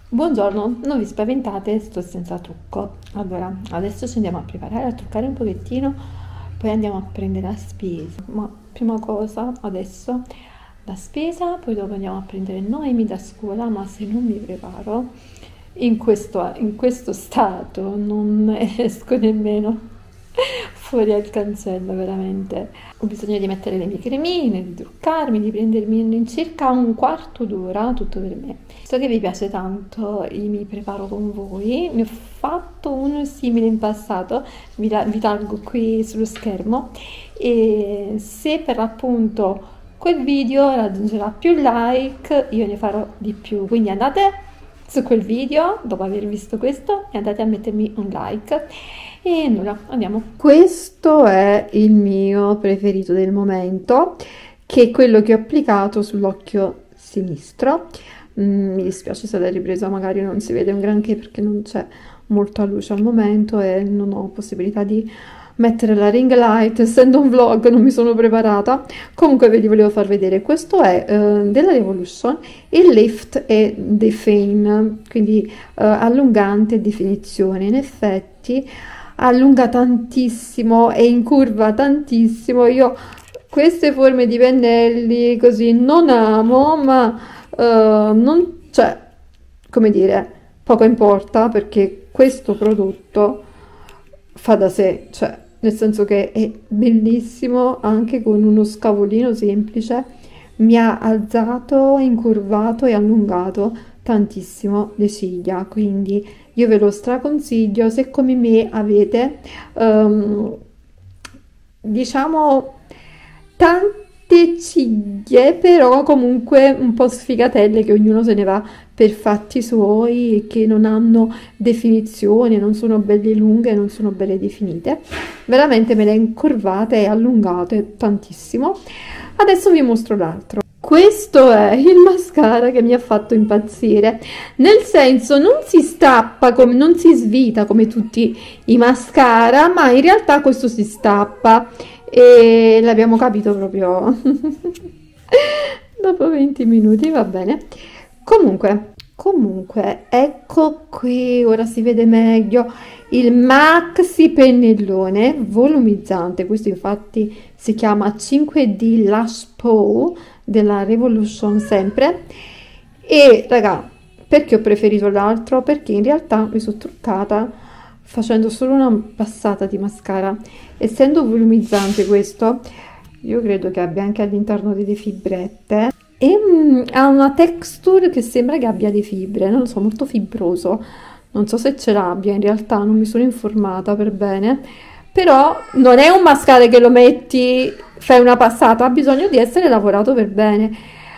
Buongiorno, non vi spaventate, sto senza trucco. Allora, adesso ci andiamo a preparare, a truccare un pochettino, poi andiamo a prendere la spesa. Ma prima cosa, adesso la spesa, poi dopo andiamo a prendere Noemi da scuola, ma se non mi preparo, in questo stato non esco nemmeno fuori al cancello, veramente. Ho bisogno di mettere le mie cremine, di truccarmi, di prendermi in circa un quarto d'ora, tutto per me. So che vi piace tanto i mi preparo con voi, ne ho fatto uno simile in passato, vi talgo qui sullo schermo e se per l'appunto quel video raggiungerà più like, io ne farò di più. Quindi andate su quel video dopo aver visto questo e andate a mettermi un like e nulla, andiamo. Questo è il mio preferito del momento, che è quello che ho applicato sull'occhio sinistro. Mi dispiace se la ripresa magari non si vede un granché perché non c'è molta luce al momento e non ho possibilità di mettere la ring light, essendo un vlog non mi sono preparata. Comunque ve li volevo far vedere. Questo è della Revolution, il Lift e Define, quindi allungante e definizione. In effetti allunga tantissimo e incurva tantissimo. Io queste forme di pennelli così non amo, ma non, cioè, come dire, poco importa perché questo prodotto fa da sé, cioè nel senso che è bellissimo anche con uno scavolino semplice, mi ha alzato, incurvato e allungato tantissimo le ciglia, quindi io ve lo straconsiglio se come me avete diciamo tante ciglia però comunque un po' sfigatelle, che ognuno se ne va per fatti suoi e che non hanno definizione, non sono belle lunghe, non sono belle definite. Veramente me le incurvate e allungate tantissimo. Adesso vi mostro l'altro. Questo è il mascara che mi ha fatto impazzire, nel senso non si stappa, come, non si svita come tutti i mascara, ma in realtà questo si stappa e l'abbiamo capito proprio dopo 20 minuti, va bene. Comunque, ecco qui, ora si vede meglio il maxi pennellone volumizzante. Questo infatti si chiama 5D Lash Pow della Revolution sempre. E raga, perché ho preferito l'altro? Perché in realtà mi sono truccata facendo solo una passata di mascara. Essendo volumizzante questo, io credo che abbia anche all'interno delle fibrette e ha una texture che sembra che abbia le fibre, non lo so, molto fibroso. Non so se ce l'abbia, in realtà non mi sono informata per bene, però non è un mascara che lo metti, fai una passata, ha bisogno di essere lavorato per bene.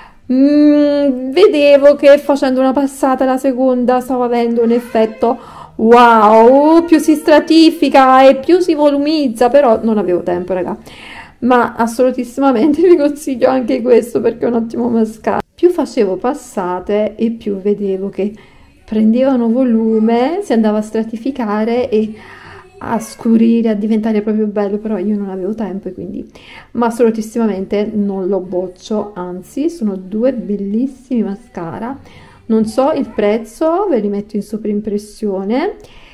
Vedevo che facendo una passata la seconda stava avendo un effetto wow, più si stratifica e più si volumizza, però non avevo tempo, raga. Ma assolutissimamente vi consiglio anche questo perché è un ottimo mascara. Più facevo passate e più vedevo che prendevano volume, si andava a stratificare e a scurire, a diventare proprio bello, però io non avevo tempo e quindi, ma assolutissimamente non lo boccio, anzi sono due bellissimi mascara. Non so il prezzo, ve li metto in sovraimpressione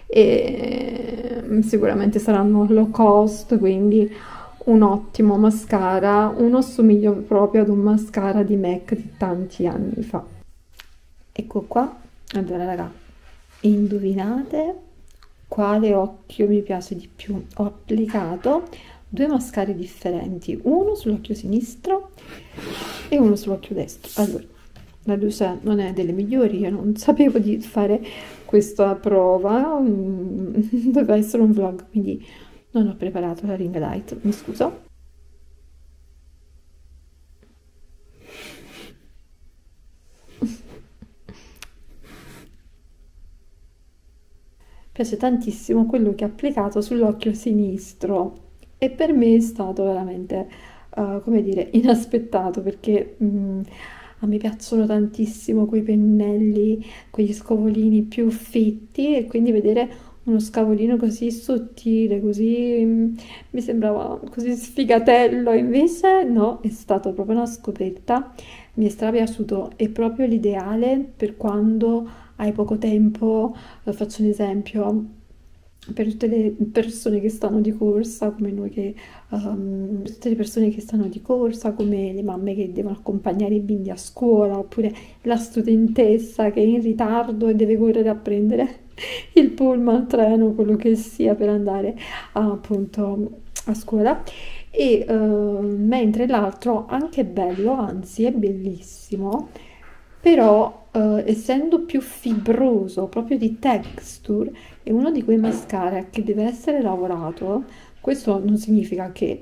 e sicuramente saranno low cost, quindi un ottimo mascara. Uno assomiglia proprio ad un mascara di MAC di tanti anni fa. Ecco qua. Allora raga, indovinate quale occhio mi piace di più? Ho applicato due mascari differenti, uno sull'occhio sinistro e uno sull'occhio destro. Allora, la luce non è delle migliori, io non sapevo di fare questa prova, doveva essere un vlog, quindi non ho preparato la ring light, mi scuso. Piace tantissimo quello che ho applicato sull'occhio sinistro e per me è stato veramente, come dire, inaspettato perché a me piacciono tantissimo quei pennelli, quegli scovolini più fitti e quindi vedere uno scavolino così sottile, così mi sembrava così sfigatello, invece no, è stata proprio una scoperta, mi è strapiaciuto, è proprio l'ideale per quando hai poco tempo, faccio un esempio, per tutte le persone che stanno di corsa, come noi che, tutte le persone che stanno di corsa, come le mamme che devono accompagnare i bimbi a scuola, oppure la studentessa che è in ritardo e deve correre a prendere il pullman, il treno, quello che sia per andare appunto a scuola. E mentre l'altro anche bello, anzi è bellissimo, però essendo più fibroso proprio di texture, è uno di quei mascara che deve essere lavorato. Questo non significa che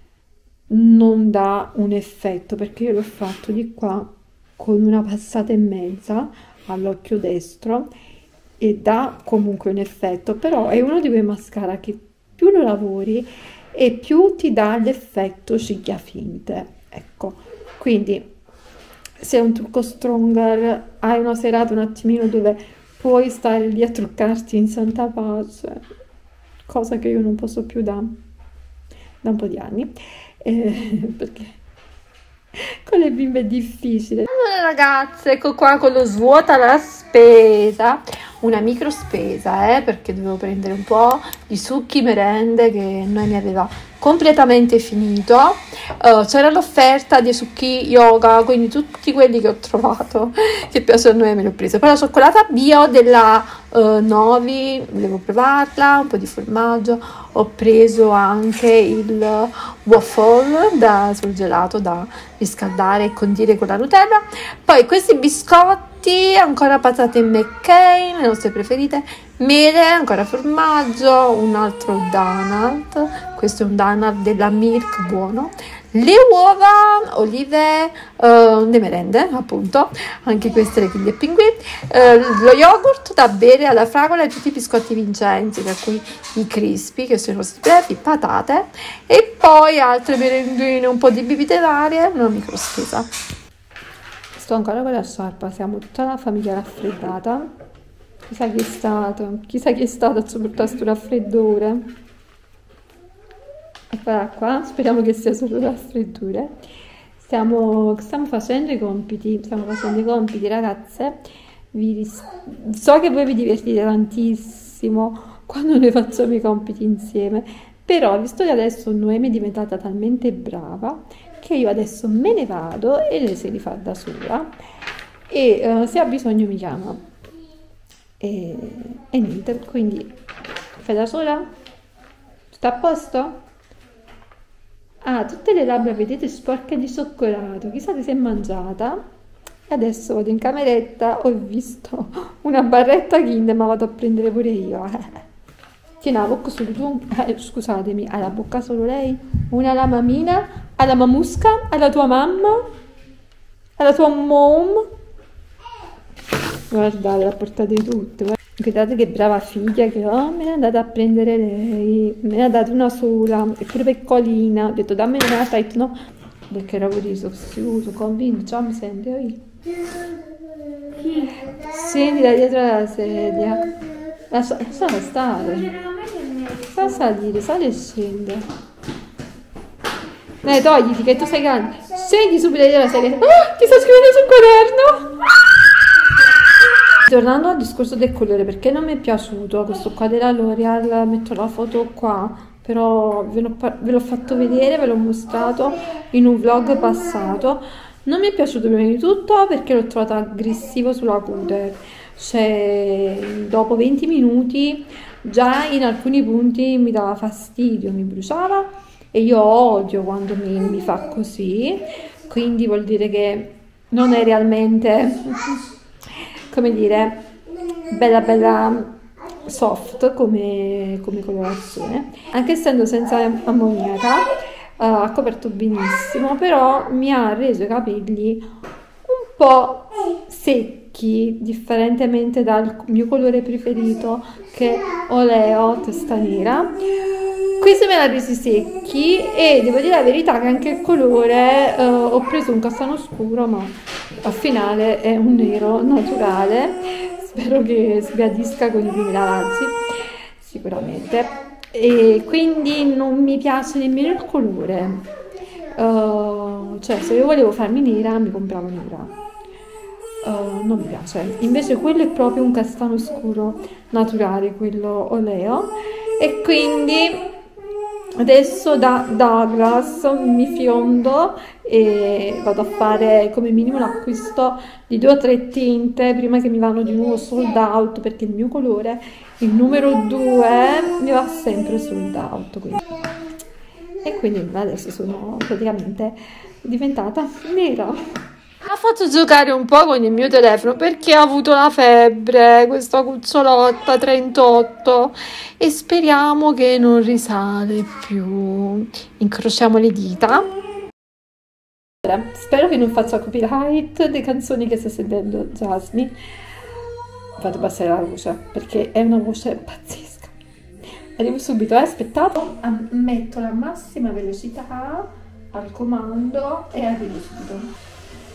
non dà un effetto, perché io l'ho fatto di qua con una passata e mezza all'occhio destro e dà comunque un effetto, però è uno di quei mascara che più lo lavori e più ti dà l'effetto ciglia finte, ecco. Quindi se è un trucco stronger, hai una serata un attimino dove puoi stare lì a truccarti in santa pace, cosa che io non posso più da un po' di anni, perché con le bimbe è difficile. Allora ragazze, ecco qua con lo svuota la spesa, una micro spesa, perché dovevo prendere un po' di succhi merende che non mi aveva completamente finito. C'era l'offerta dei succhi yoga, quindi tutti quelli che ho trovato che piacciono a me me li ho presi. Poi la cioccolata bio della Novi, volevo provarla, un po' di formaggio. Ho preso anche il waffle da surgelato da riscaldare e condire con la Nutella. Poi questi biscotti, ancora patate McCain, le nostre preferite, mele, ancora formaggio, un altro donut, questo è un donut della Milk buono, le uova, olive, le merende appunto, anche queste le chiglie e pinguini, lo yogurt da bere alla fragola e tutti i biscotti Vincenzi, per cui i crispy che sono i nostri brevi, patate e poi altre merendine, un po' di bibite varie, una micro spesa. Sto ancora con la sciarpa, siamo tutta la famiglia raffreddata. Chissà chi è stato a sopportare questo raffreddore. Eccola qua, speriamo che sia solo raffreddore. Stiamo facendo i compiti, ragazze. So che voi vi divertite tantissimo quando noi facciamo i compiti insieme, però visto che adesso Noemi è diventata talmente brava che io adesso me ne vado e lei se li fa da sola e se ha bisogno mi chiama. E niente, quindi fai da sola? Sta a posto? Ah, tutte le labbra vedete sporche di cioccolato, chissà che si è mangiata. E adesso vado in cameretta, ho visto una barretta Kinder, ma vado a prendere pure io. Tieni la bocca solo tu, scusatemi, ha la bocca solo lei? Una alla mamina, alla mamusca, alla tua mamma, alla tua mom. Guardate, la portate tutte. Guardate che brava figlia che ho, me ne è andata a prendere lei, me ne ha dato una sola, è pure piccolina, ho detto dammi una tight, no? Perché ero così, sono convinto, ciao mi senti? Scendi da dietro la sedia, lasciala stare, sta a salire, sale e scende. Togliti che tu sei grande, scendi subito da dietro la sedia, ti sto scrivendo sul quaderno! Tornando al discorso del colore, perché non mi è piaciuto questo qua della L'Oreal, metto la foto qua, però ve l'ho fatto vedere, ve l'ho mostrato in un vlog passato. Non mi è piaciuto prima di tutto perché l'ho trovato aggressivo sulla cute, cioè dopo 20 minuti già in alcuni punti mi dava fastidio, mi bruciava e io odio quando mi fa così, quindi vuol dire che non è realmente... come dire, bella soft come colorazione, anche essendo senza ammoniaca, ha coperto benissimo, però mi ha reso i capelli un po' secchi, differentemente dal mio colore preferito che è Oleo testa nera. Questi me l'ha resi secchi e devo dire la verità che anche il colore, ho preso un castano scuro, ma al finale è un nero naturale, spero che sbiadisca con i primi lavaggi, sicuramente, e quindi non mi piace nemmeno il colore, cioè se io volevo farmi nera mi compravo nera, non mi piace. Invece quello è proprio un castano scuro naturale, quello oleo, e quindi adesso da Douglas mi fiondo e vado a fare come minimo l'acquisto di 2 o 3 tinte prima che mi vanno di nuovo sold out, perché il mio colore, il numero 2, mi va sempre sold out, e quindi adesso sono praticamente diventata nera. Ha fatto giocare un po' con il mio telefono perché ha avuto la febbre, questa cucciolotta 38, e speriamo che non risale più. Incrociamo le dita. Spero che non faccia copyright le canzoni che sta sentendo Jasmine. Vado a abbassare la voce perché è una voce pazzesca. Arrivo subito, aspettate. Metto la massima velocità al comando e arrivo subito.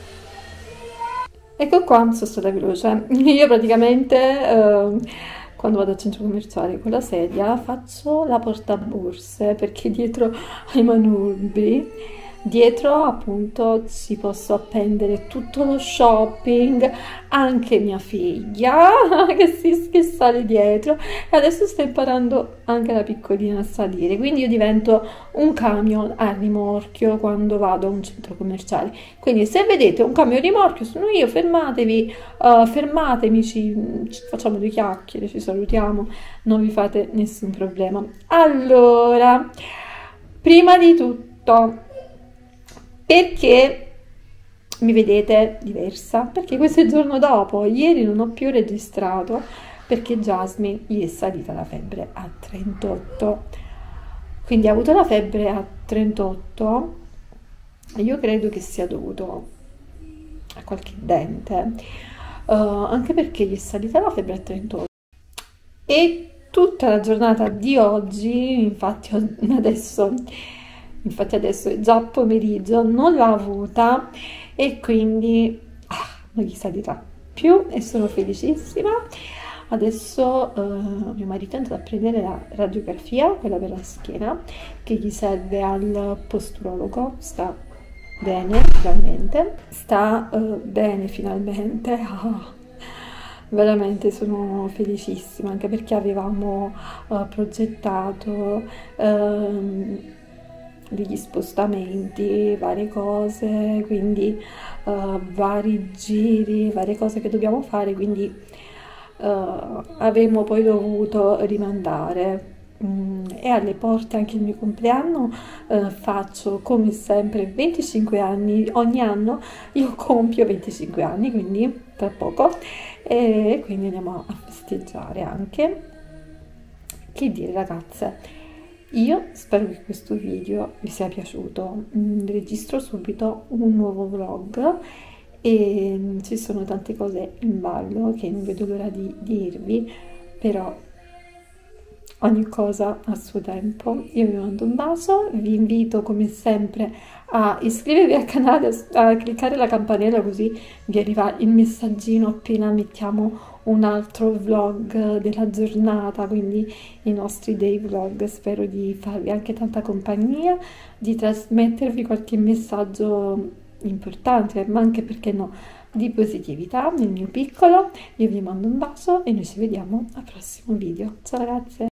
Ecco qua, sono stata veloce. Io praticamente quando vado al centro commerciale con la sedia faccio la portaborse, perché dietro ai manubri, dietro appunto ci posso appendere tutto lo shopping, anche mia figlia che sale dietro, e adesso sta imparando anche la piccolina a salire, quindi io divento un camion a rimorchio quando vado a un centro commerciale. Quindi se vedete un camion a rimorchio sono io, fermatevi, fermatemi, ci facciamo 2 chiacchiere, ci salutiamo, non vi fate nessun problema. Allora, prima di tutto, perché mi vedete diversa? Perché questo è il giorno dopo. Ieri non ho più registrato perché Jasmine gli è salita la febbre a 38. Quindi ha avuto la febbre a 38. Io credo che sia dovuto a qualche dente, anche perché gli è salita la febbre a 38. E tutta la giornata di oggi, infatti adesso è già pomeriggio, non l'ho avuta, e quindi non gli salirà più e sono felicissima. Adesso mio marito è andato a prendere la radiografia, quella per la schiena, che gli serve al posturologo. Sta bene finalmente. Veramente sono felicissima, anche perché avevamo progettato degli spostamenti, varie cose, quindi vari giri, varie cose che dobbiamo fare, quindi avremmo poi dovuto rimandare. E alle porte anche il mio compleanno, faccio come sempre 25 anni, ogni anno io compio 25 anni, quindi tra poco, e quindi andiamo a festeggiare anche. Che dire, ragazze, io spero che questo video vi sia piaciuto. Registro subito un nuovo vlog e ci sono tante cose in ballo che non vedo l'ora di dirvi, però ogni cosa a suo tempo. Io vi mando un bacio, vi invito come sempre a iscrivervi al canale, a cliccare la campanella, così vi arriva il messaggino appena mettiamo un altro vlog della giornata, quindi i nostri day vlog. Spero di farvi anche tanta compagnia, di trasmettervi qualche messaggio importante, ma anche, perché no, di positività nel mio piccolo. Io vi mando un bacio e noi ci vediamo al prossimo video. Ciao ragazze!